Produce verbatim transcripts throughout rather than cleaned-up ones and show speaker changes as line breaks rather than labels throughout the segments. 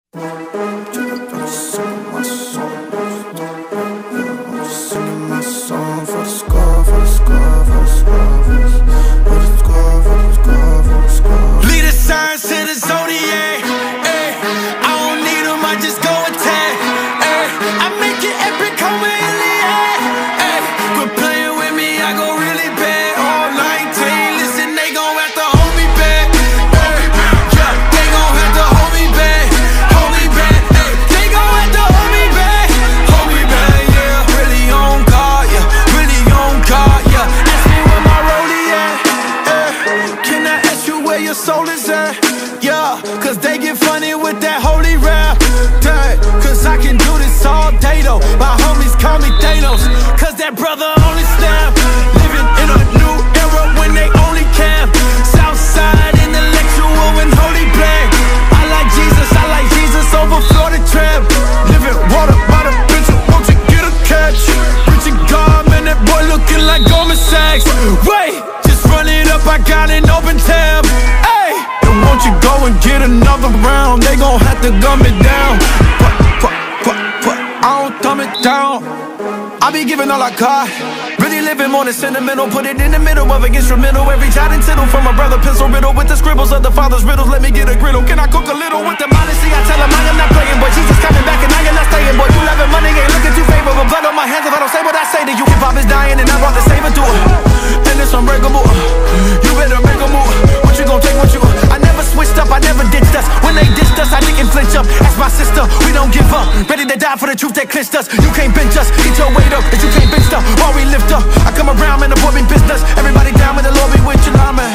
I be giving all I got, really living more than sentimental. Put it in the middle of an instrumental. Every jot and tittle from my brother, pencil riddle with the scribbles of the father's riddles. Let me get a griddle. Can I cook a little with the modesty? I tell him I am not playing, boy. Jesus coming back and I am not staying, boy. You loving money ain't looking too favorable. Blood on my hands if I don't say what I say to you. Hip hop is dying and I brought the savior to it, and it's unbreakable. You better make a move. What you gon' take? What you? I never switched up. I never ditched us. When they dissed us, I didn't flinch up. Ask my sister, we don't give up. Ready to die for the truth that clinched us. You can't bench us. Get your weight up, that you can't bench stuff. While we lift up, I come around and the boy be business. Everybody down with the Lord be with you, nah, man.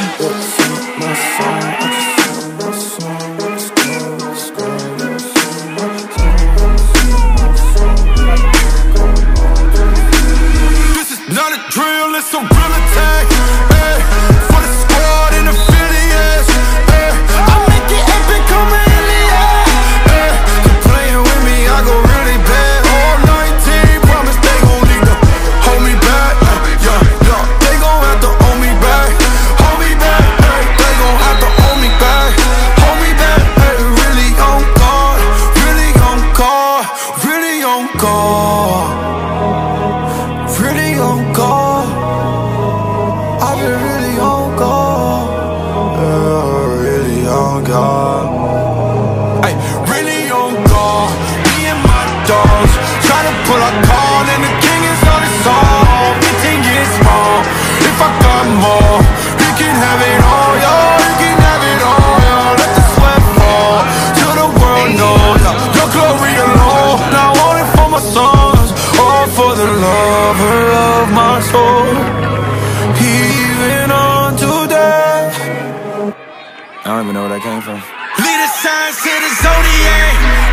This is not a drill, it's a real attack. Hey, for the squad and affiliates. Hey, I make it epic, come in the air. Hey, you playing with me, I go really bad. All nineteen, promise they gon' need to hold me back. Yeah, yeah, they gon' have to hold me back. Hold me back, hey, they gon' have to hold me back. Hold me back, hey, really on guard. Really on guard, really on guard. Really on guard. I've been really on guard. Yeah, really on guard. Hey, really on guard. Me and my dogs try to pull a card, and the king is on his own. The thing is small. If I got more, you can have it all, yo. You can have it all, yo. Let the sweat fall till the world knows, yo. Your glory alone. Not only for my sons, all for the lover of my soul. Even unto death. I don't even know where that came from. Lead the signs to the zodiac.